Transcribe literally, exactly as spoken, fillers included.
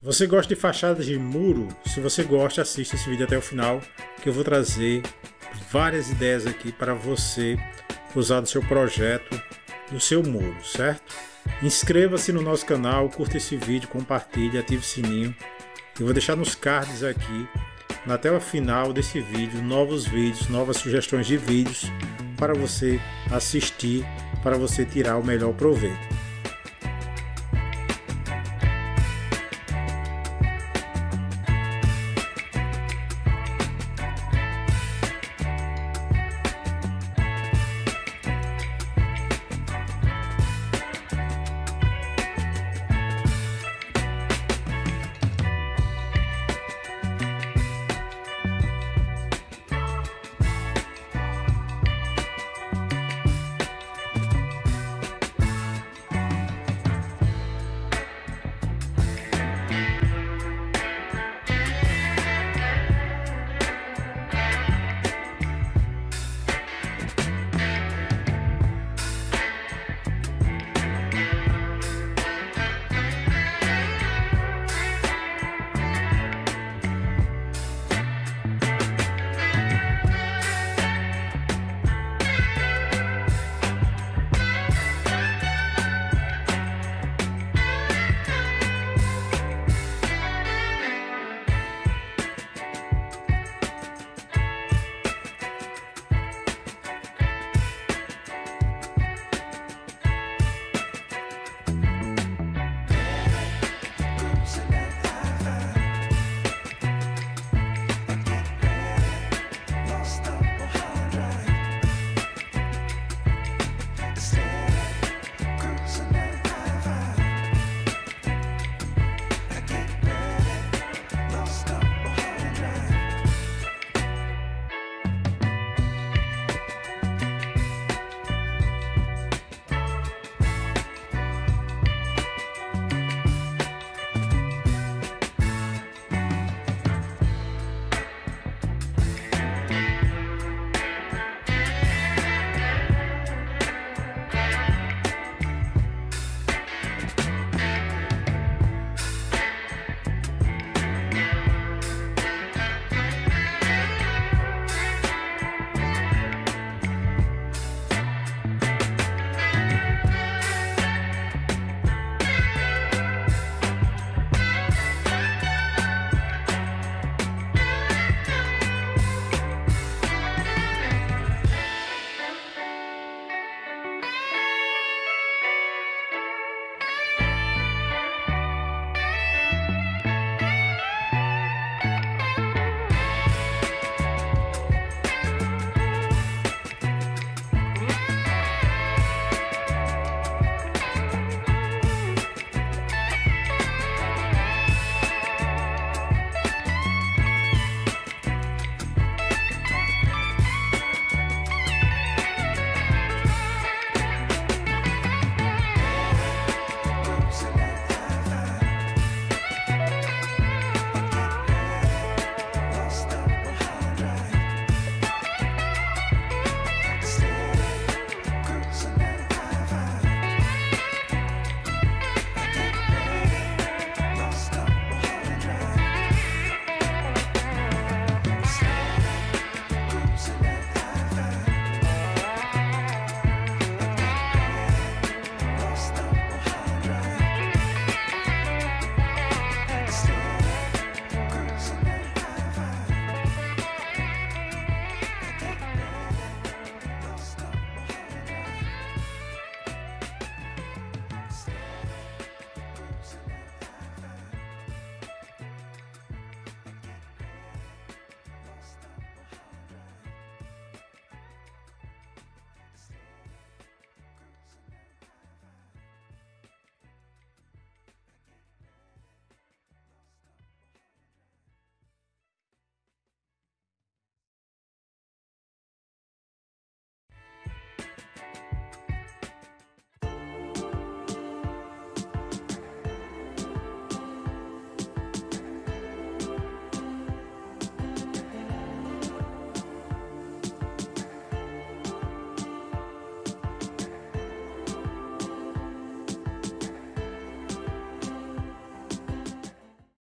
Você gosta de fachadas de muro? Se você gosta, assista esse vídeo até o final, que eu vou trazer várias ideias aqui para você usar no seu projeto, no seu muro, certo? Inscreva-se no nosso canal, curta esse vídeo, compartilhe, ative o sininho. Eu vou deixar nos cards aqui, na tela final desse vídeo, novos vídeos, novas sugestões de vídeos para você assistir, para você tirar o melhor proveito.